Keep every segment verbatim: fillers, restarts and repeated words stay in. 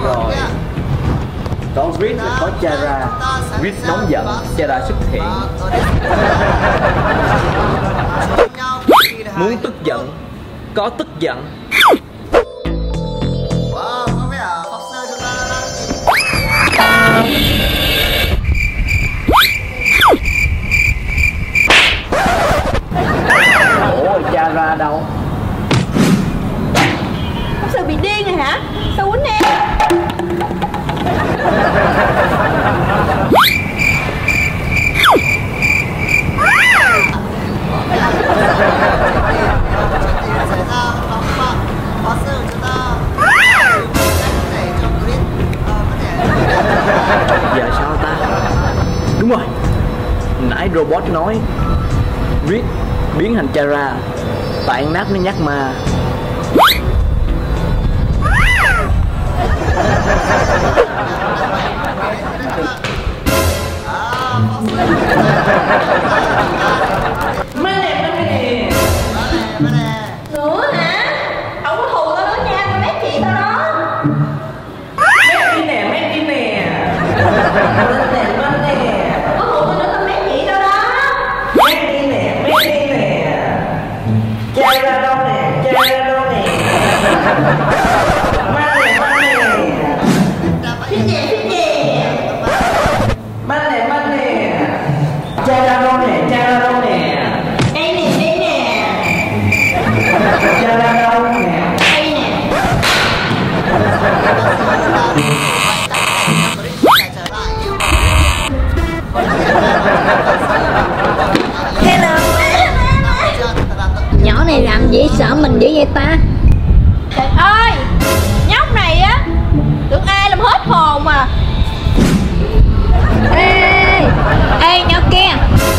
rồi. Còn Reed là có Chara. Reed nóng giận, Chara xuất hiện. Muốn tức giận, có tức giận. Wow, có vẻ Foxer chúng ta đang Ủa, Chara đâu? Foxer bị điên rồi hả? Sao quýnh em? Giờ sao ta? Đúng rồi, nãy robot nói Reed biến thành Chara tại ăn nắp nó nhắc ma. Nữa hả? Không có thù tao nữa nha, tao mét chị tao đó. Mét đi nè, mét đi nè. Mét nè, mét nè. Không có thù tao nữa, tao mét chị tao đó. Mét đi nè, mét đi nè. Chai ra đâu nè, chai ra đâu nè. Mát nè, mát nè. Phía nhẹ, phía nhẹ. Mát nè, mát nè. Chai ra đâu nè, chai ra đâu nè. Đây nè, đây nè. Chai ra đâu nè. Đây nè. Hello. Nhỏ này làm gì sợ mình dữ vậy ta? Trời ơi, nhóc này á, tưởng ai làm hết hồn mà. Ê, ê nhỏ kia.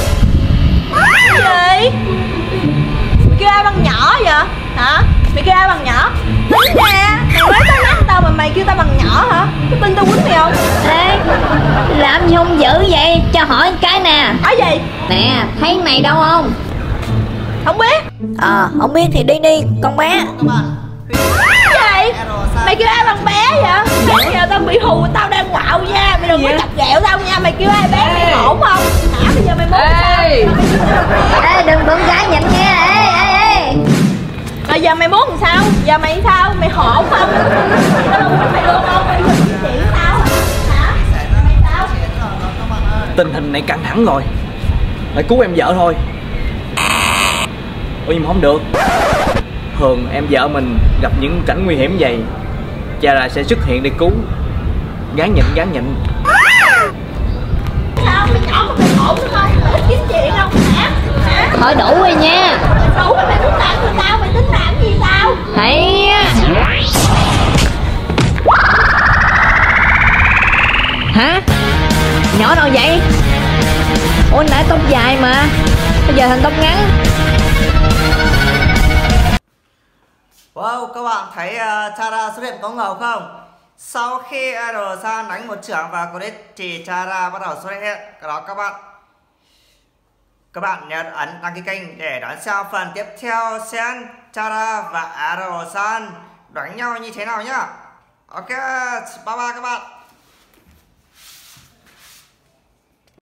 Cái gì? Mày kêu ai bằng nhỏ vậy? Hả? Mày kêu ai bằng nhỏ? Tính ra, mày mới tới mắt tao mà mày kêu tao bằng nhỏ hả? Có tin tao quýnh mày không? Ê, làm gì không dữ vậy? Cho hỏi cái nè. Hỏi gì? Nè, thấy cái này đâu không? Không biết. Ờ, không biết thì đi đi, con bé. Cái gì? Mày kêu ai bằng bé vậy? Bây giờ tao bị hù, tao đang quạo nha. Mày đừng có chọc ghẹo tao nha. Mày kêu ai bé mày ổn không? Hả? Bây giờ mày muốn sao? Ê, đừng đụng cái nhịn nha. Ê, ê, ê. Rồi giờ mày muốn làm sao? Giờ mày sao? Mày hổn không? Tao đâu muốn mày luôn không? Mày muốn chị sao? Hả? Mày sao? Tình hình này căng thẳng rồi, phải cứu em vợ thôi. Ôi nhưng mà không được. Thường em vợ mình gặp những cảnh nguy hiểm vậy, Chara sẽ xuất hiện để cứu. Gán nhịn, gán nhịn. Sao? Mày nhỏ mày ổn đúng không? Mày thích kiếm chuyện không? Hả? Hả? Thôi đủ rồi nha. Mày đủ mày muốn làm gì tao? Mày tính làm gì tao? Thấy. Hả? Nhỏ đâu vậy? Ủa nãy tóc dài mà, bây giờ thành tóc ngắn. Wow, các bạn thấy uh, Chara xuất hiện có ngầu không? Sau khi Erosan đánh một chưởng vào Chris thì Chara bắt đầu xuất hiện. Cái đó các bạn Các bạn nhớ ấn đăng ký kênh để đón xem phần tiếp theo xem Chara và Erosan đánh nhau như thế nào nhá. Ok, bye bye các bạn.